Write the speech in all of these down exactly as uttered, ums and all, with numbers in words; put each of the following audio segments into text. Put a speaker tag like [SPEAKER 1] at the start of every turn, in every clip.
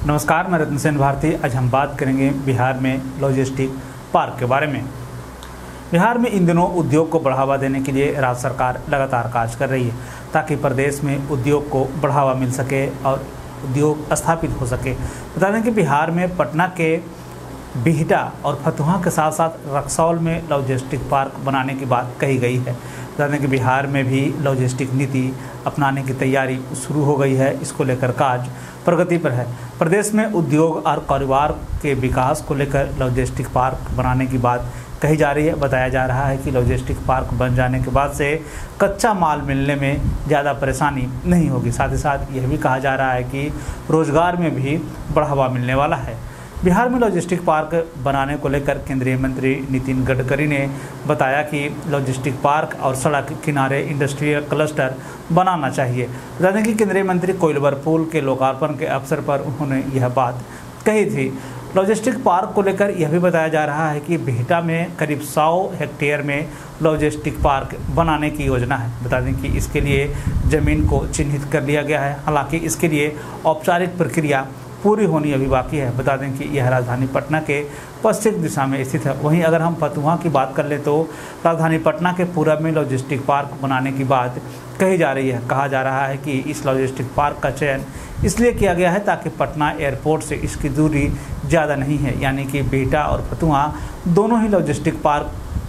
[SPEAKER 1] नमस्कार, मैं रत्न सेन भारती। आज हम बात करेंगे बिहार में लॉजिस्टिक पार्क के बारे में। बिहार में इन दिनों उद्योग को बढ़ावा देने के लिए राज्य सरकार लगातार कार्य कर रही है ताकि प्रदेश में उद्योग को बढ़ावा मिल सके और उद्योग स्थापित हो सके। बता दें कि बिहार में पटना के बिहटा और फतुहा के साथ साथ रक्सौल में लॉजिस्टिक पार्क बनाने की बात कही गई है। बता दें कि बिहार में भी लॉजिस्टिक नीति अपनाने की तैयारी शुरू हो गई है। इसको लेकर कार्य प्रगति पर है। प्रदेश में उद्योग और कारोबार के विकास को लेकर लॉजिस्टिक पार्क बनाने की बात कही जा रही है। बताया जा रहा है कि लॉजिस्टिक पार्क बन जाने के बाद से कच्चा माल मिलने में ज़्यादा परेशानी नहीं होगी। साथ ही साथ यह भी कहा जा रहा है कि रोजगार में भी बढ़ावा मिलने वाला है। बिहार में लॉजिस्टिक पार्क बनाने को लेकर केंद्रीय मंत्री नितिन गडकरी ने बताया कि लॉजिस्टिक पार्क और सड़क किनारे इंडस्ट्रियल क्लस्टर बनाना चाहिए। बता दें कि केंद्रीय मंत्री कोइलवर पुल के लोकार्पण के अवसर पर उन्होंने यह बात कही थी। लॉजिस्टिक पार्क को लेकर यह भी बताया जा रहा है कि बिहटा में करीब सौ हेक्टेयर में लॉजिस्टिक पार्क बनाने की योजना है। बता दें कि इसके लिए ज़मीन को चिन्हित कर लिया गया है। हालांकि इसके लिए औपचारिक प्रक्रिया पूरी होनी अभी बाकी है। बता दें कि यह राजधानी पटना के पश्चिम दिशा में स्थित है। वहीं अगर हम फतुहा की बात कर लें तो राजधानी पटना के पूरब में लॉजिस्टिक पार्क बनाने की बात कही जा रही है। कहा जा रहा है कि इस लॉजिस्टिक पार्क का चयन इसलिए किया गया है ताकि पटना एयरपोर्ट से इसकी दूरी ज़्यादा नहीं है, यानी कि बिहटा और फतुहा दोनों ही लॉजिस्टिक पार्क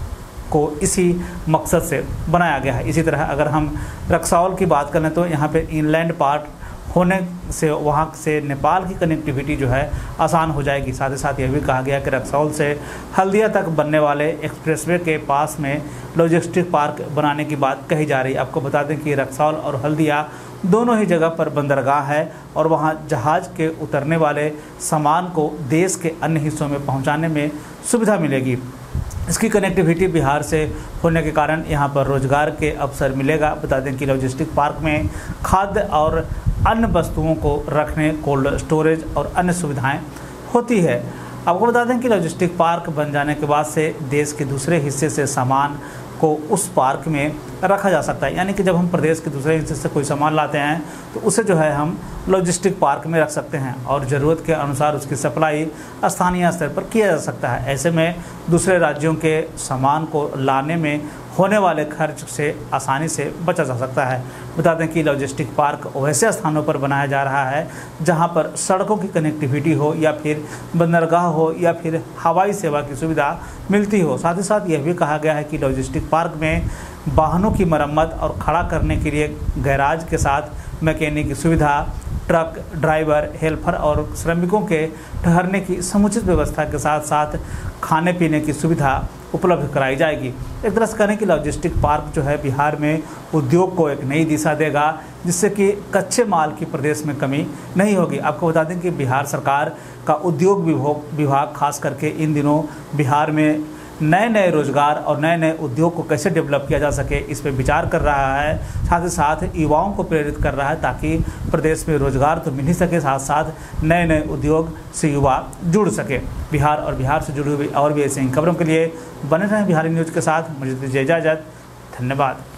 [SPEAKER 1] को इसी मकसद से बनाया गया है। इसी तरह अगर हम रक्सौल की बात करें तो यहाँ पे इनलैंड पार्क होने से वहाँ से नेपाल की कनेक्टिविटी जो है आसान हो जाएगी। साथ ही साथ यह भी कहा गया कि रक्सौल से हल्दिया तक बनने वाले एक्सप्रेसवे के पास में लॉजिस्टिक पार्क बनाने की बात कही जा रही है। आपको बता दें कि रक्सौल और हल्दिया दोनों ही जगह पर बंदरगाह है और वहाँ जहाज़ के उतरने वाले सामान को देश के अन्य हिस्सों में पहुँचाने में सुविधा मिलेगी। इसकी कनेक्टिविटी बिहार से होने के कारण यहाँ पर रोजगार के अवसर मिलेगा। बता दें कि लॉजिस्टिक पार्क में खाद्य और अन्य वस्तुओं को रखने, कोल्ड स्टोरेज और अन्य सुविधाएं होती है। आपको बता दें कि लॉजिस्टिक पार्क बन जाने के बाद से देश के दूसरे हिस्से से सामान को उस पार्क में रखा जा सकता है, यानी कि जब हम प्रदेश के दूसरे हिस्से से कोई सामान लाते हैं तो उसे जो है हम लॉजिस्टिक पार्क में रख सकते हैं और ज़रूरत के अनुसार उसकी सप्लाई स्थानीय स्तर पर किया जा सकता है। ऐसे में दूसरे राज्यों के सामान को लाने में होने वाले खर्च से आसानी से बचा जा सकता है। बता दें कि लॉजिस्टिक पार्क वैसे स्थानों पर बनाया जा रहा है जहां पर सड़कों की कनेक्टिविटी हो या फिर बंदरगाह हो या फिर हवाई सेवा की सुविधा मिलती हो। साथ ही साथ यह भी कहा गया है कि लॉजिस्टिक पार्क में वाहनों की मरम्मत और खड़ा करने के लिए गैराज के साथ मैकेनिक की सुविधा, ट्रक ड्राइवर, हेल्पर और श्रमिकों के ठहरने की समुचित व्यवस्था के साथ साथ खाने पीने की सुविधा उपलब्ध कराई जाएगी। एक तरह से कहें कि लॉजिस्टिक पार्क जो है बिहार में उद्योग को एक नई दिशा देगा जिससे कि कच्चे माल की प्रदेश में कमी नहीं होगी। आपको बता दें कि बिहार सरकार का उद्योग विभाग विभाग खास करके इन दिनों बिहार में नए नए रोजगार और नए नए उद्योग को कैसे डेवलप किया जा सके इस पर विचार कर रहा है। साथ ही साथ युवाओं को प्रेरित कर रहा है ताकि प्रदेश में रोजगार तो मिल ही सके, साथ साथ नए नए उद्योग से युवा जुड़ सके। बिहार और बिहार से जुड़ी हुई और भी ऐसी खबरों के लिए बने रहें बिहारी न्यूज़ के साथ। मुझे दीजिए इजाज़त। धन्यवाद।